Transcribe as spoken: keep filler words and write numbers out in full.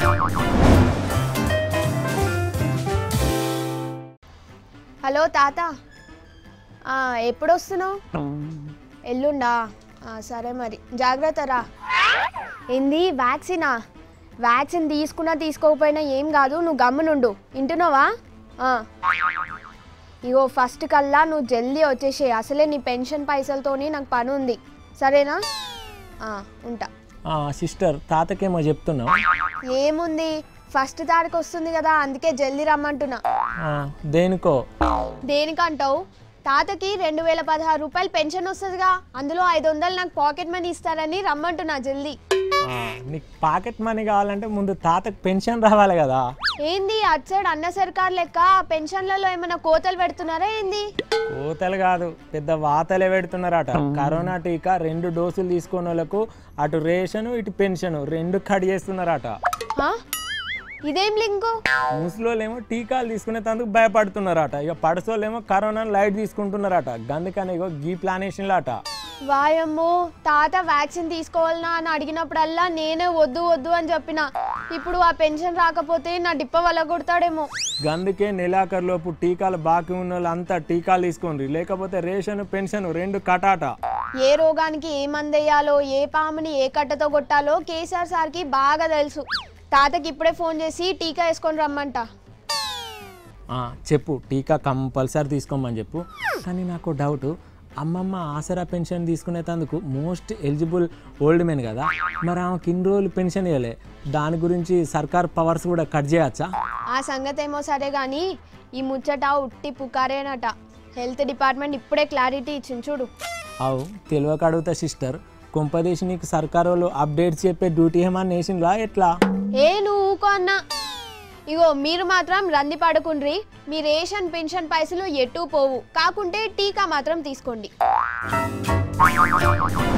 Hello తాత, ఎప్పుడు వస్తున్నావు? ఎల్లుండా? సరే మరి జాగ్రత్త రా. ఏంది వ్యాక్సినా? వ్యాక్సిన్ తీసుకున్నా తీసుకోకపోయినా ఏం కాదు, నువ్వు గమ్మునుండు. వింటున్నావా? ఇగో ఫస్ట్ కల్లా నువ్వు జల్దీ వచ్చేసే, అసలే నీ పెన్షన్ పైసలతోని నాకు పని ఉంది, సరేనా? ఉంటా. సిస్టర్ తాతకేమో చెప్తున్నావు? ఏముంది, ఫస్ట్ తారీఖు వస్తుంది కదా, అందుకే జల్దీ రమ్మంటున్నా. దేనికో? దేనికంటావు? తాతకి రెండు వేల పదహారు రూపాయలు పెన్షన్ వస్తుందిగా, అందులో ఐదు వందలు నాకు పాకెట్ మనీ ఇస్తారని రమ్మంటున్నా జల్దీ. నీకు పాకెట్ మనీ కావాలంటే ముందు తాతకు పెన్షన్ రావాలి కదా. ఏంది అటు సైడ్ అన్న సర్కార్ లెక్క పెన్షన్లలో ఏమైనా కోతలు పెడుతున్నారా ఏంది? కోతలు కాదు, పెద్ద వాతలే పెడుతున్నారట. కరోనా టీకా రెండు డోసులు తీసుకున్న వాళ్ళకు అటు రేషన్ ఇటు పెన్షన్ రెండు కట్ చేస్తున్నారట. ఇదేం లింకు? ముసలోళ్ళేమో టీకాలు తీసుకునే తందుకు భయపడుతున్నారట, ఇక పడసోళ్ళేమో కరోనా లైట్ తీసుకుంటున్నారట. గందుకని ఇగో గీ ప్లానేషన్ లాట. వాయమ్మో, తాత వ్యాక్సిన్ తీసుకోవాలనా అని అడిగినప్పుడల్లా నేనే వద్దు వద్దు అని చెప్పిన. ఇప్పుడు ఆ పెన్షన్ రాకపోతే నా డిప్ప వల్ల కొడతాడేమో. గందుకే నెలాఖరులోపు టీకాలు బాకీ ఉన్న వాళ్ళు అంతా టీకాలు తీసుకోండి, లేకపోతే రేషన్ పెన్షన్ రెండు కటాట. ఏ రోగానికి ఏ మందేయాలో, ఏ పాముని ఏ కట్టతో కొట్టాలో కేసీఆర్ సార్కి బాగా తెలుసు. తాతకి ఇప్పుడే ఫోన్ చేసి టీకా వేసుకొని రమ్మంట. చెప్పు, టీకా కంపల్సరీ తీసుకోమని చెప్పు. కానీ నాకు డౌట్, అమ్మమ్మ ఆసరా పెన్షన్ తీసుకునేందుకు మోస్ట్ ఎలిజిబుల్ ఓల్డ్ మెన్ కదా, మరి ఆమెకి ఇన్ని రోజులు పెన్షన్ ఇవ్వలే, దాని గురించి సర్కార్ పవర్స్ కూడా కట్ చేయొచ్చా? ఆ సంగతి ఏమో సరే కానీ ఈ ముచ్చట ఉట్టి పుకారేనట. హెల్త్ డిపార్ట్మెంట్ ఇప్పుడే క్లారిటీ ఇచ్చింది చూడు. అవు తెలియక అడుగుతా సిస్టర్, కొంపదేశి నీకు సర్కార్ వాళ్ళు అప్డేట్స్ చెప్పే డ్యూటీ ఏమన్నా వేసిండ్రా ఎట్లా? ఏ నువ్వు ఊకో అన్నా. ఇగో మీరు మాత్రం రంది పడుకుండ్రి, మీ రేషన్ పెన్షన్ పైసలు ఎటు పోవు, కాకుంటే టీకా మాత్రం తీసుకోండి.